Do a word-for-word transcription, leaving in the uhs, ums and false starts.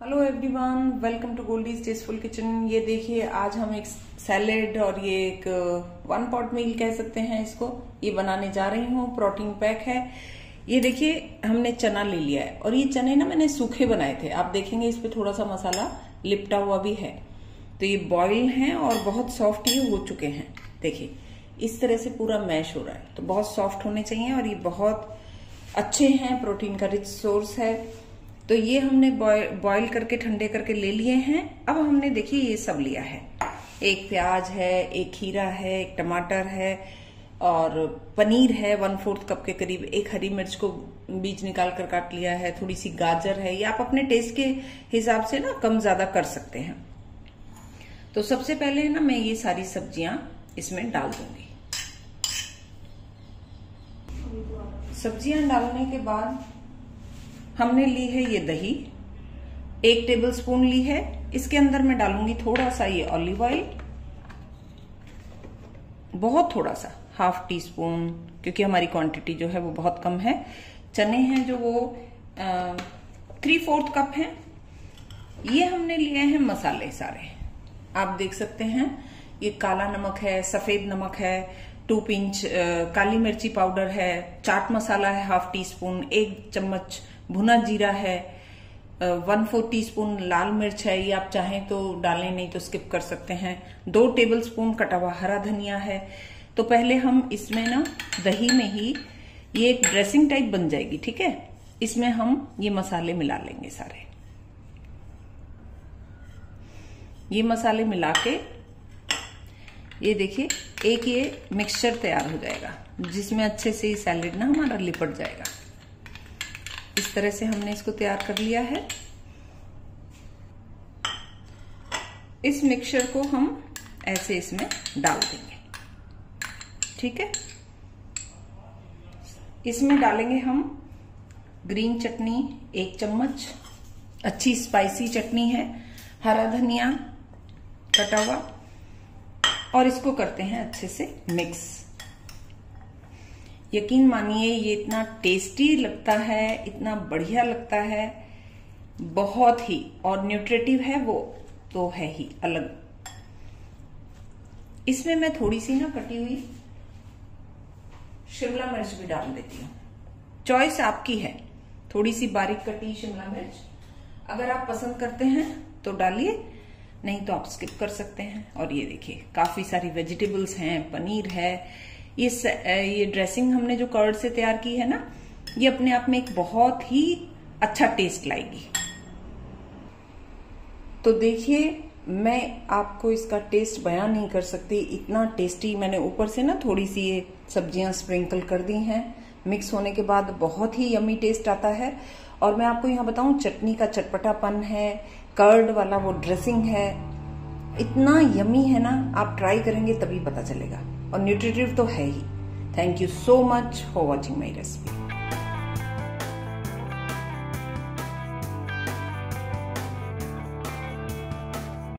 Hello everyone, welcome to Goldie's tasteful kitchen. ये देखिए, आज हम एक सैलेड और ये एक वन पॉट मील कह सकते हैं इसको, ये बनाने जा रही हूँ। प्रोटीन पैक है। ये देखिए, हमने चना ले लिया है और ये चने ना मैंने सूखे बनाए थे। आप देखेंगे इस पे थोड़ा सा मसाला लिपटा हुआ भी है। तो ये बॉइल हैं और बहुत सॉफ्ट ये हो चुके हैं। देखिए इस तरह से पूरा मैश हो रहा है, तो बहुत सॉफ्ट होने चाहिए और ये बहुत अच्छे हैं, प्रोटीन का रिच सोर्स है। तो ये हमने बॉईल करके ठंडे करके ले लिए हैं। अब हमने देखिए ये सब लिया है, एक प्याज है, एक खीरा है, एक टमाटर है और पनीर है वन फोर्थ कप के करीब। एक हरी मिर्च को बीज निकाल कर काट लिया है, थोड़ी सी गाजर है। ये आप अपने टेस्ट के हिसाब से ना कम ज्यादा कर सकते हैं। तो सबसे पहले ना मैं ये सारी सब्जियां इसमें डाल दूंगी। सब्जियां डालने के बाद हमने ली है ये दही, एक टेबलस्पून ली है। इसके अंदर मैं डालूंगी थोड़ा सा ये ऑलिव ऑयल, बहुत थोड़ा सा, हाफ टी स्पून, क्योंकि हमारी क्वांटिटी जो है वो बहुत कम है। चने हैं जो वो आ, थ्री फोर्थ कप है। ये हमने लिए हैं मसाले सारे, आप देख सकते हैं। ये काला नमक है, सफेद नमक है, टू पिंच काली मिर्ची पाउडर है, चाट मसाला है हाफ टी स्पून, एक चम्मच भुना जीरा है, वन फोर टी स्पून लाल मिर्च है। ये आप चाहें तो डालें, नहीं तो स्किप कर सकते हैं। दो टेबलस्पून कटा हुआ हरा धनिया है। तो पहले हम इसमें ना दही में ही ये एक ड्रेसिंग टाइप बन जाएगी, ठीक है। इसमें हम ये मसाले मिला लेंगे सारे। ये मसाले मिला के ये देखिए एक ये मिक्सचर तैयार हो जाएगा, जिसमें अच्छे से ये सैलेड ना हमारा लिपट जाएगा। इस तरह से हमने इसको तैयार कर लिया है। इस मिक्सचर को हम ऐसे इसमें डाल देंगे, ठीक है। इसमें डालेंगे हम ग्रीन चटनी एक चम्मच, अच्छी स्पाइसी चटनी है, हरा धनिया कटा हुआ, और इसको करते हैं अच्छे से मिक्स। यकीन मानिए ये इतना टेस्टी लगता है, इतना बढ़िया लगता है, बहुत ही, और न्यूट्रिटिव है वो तो है ही अलग। इसमें मैं थोड़ी सी ना कटी हुई शिमला मिर्च भी डाल देती हूँ। चॉइस आपकी है, थोड़ी सी बारीक कटी शिमला मिर्च अगर आप पसंद करते हैं तो डालिए, नहीं तो आप स्किप कर सकते हैं। और ये देखिए काफी सारी वेजिटेबल्स हैं, पनीर है। ये ये ड्रेसिंग हमने जो कर्ड से तैयार की है ना, ये अपने आप में एक बहुत ही अच्छा टेस्ट लाएगी। तो देखिए, मैं आपको इसका टेस्ट बयान नहीं कर सकती, इतना टेस्टी। मैंने ऊपर से ना थोड़ी सी ये सब्जियां स्प्रिंकल कर दी हैं। मिक्स होने के बाद बहुत ही यमी टेस्ट आता है। और मैं आपको यहाँ बताऊं, चटनी का चटपटापन है, कर्ड वाला वो ड्रेसिंग है, इतना यमी है ना, आप ट्राई करेंगे तभी पता चलेगा। और न्यूट्रिटिव तो है ही। Thank you so much for watching my recipe.